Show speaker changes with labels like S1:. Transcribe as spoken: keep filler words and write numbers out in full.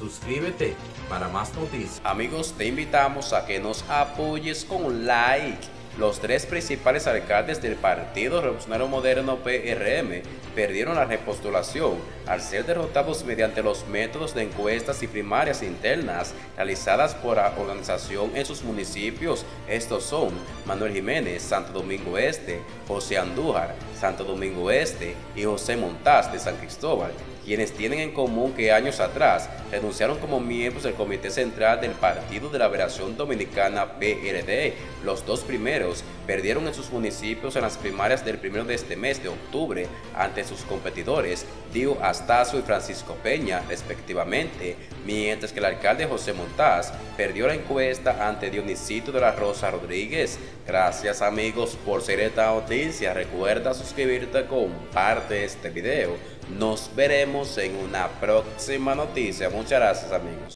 S1: Suscríbete para más noticias.
S2: Amigos, te invitamos a que nos apoyes con un like. Los tres principales alcaldes del Partido Revolucionario Moderno P R M perdieron la repostulación al ser derrotados mediante los métodos de encuestas y primarias internas realizadas por la organización en sus municipios. Estos son Manuel Jiménez, Santo Domingo Este, José Andújar, Santo Domingo Este y José Montaz de San Cristóbal, quienes tienen en común que años atrás renunciaron como miembros del Comité Central del Partido de la Liberación Dominicana P R D. Los dos primeros perdieron en sus municipios en las primarias del primero de este mes de octubre ante sus competidores Dio Astacio y Francisco Peña, respectivamente, mientras que el alcalde José Montaz perdió la encuesta ante Dionisito de la Rosa Rodríguez. Gracias, amigos, por seguir esta noticia. Recuerda suscribirte, comparte este video. Nos veremos en una próxima noticia. Muchas gracias, amigos.